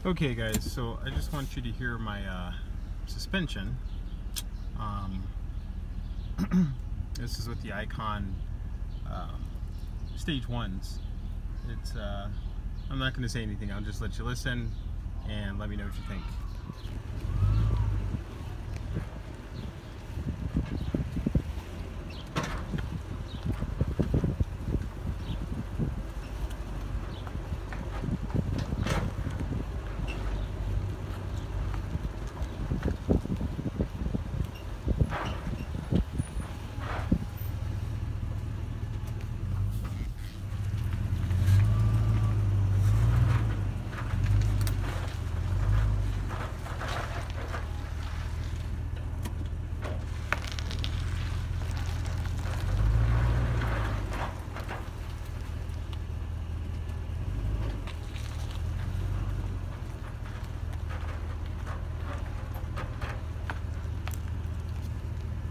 Okay guys, so I just want you to hear my suspension. This is with the Icon stage ones. It's I'm not going to say anything, I'll just let you listen and let me know what you think.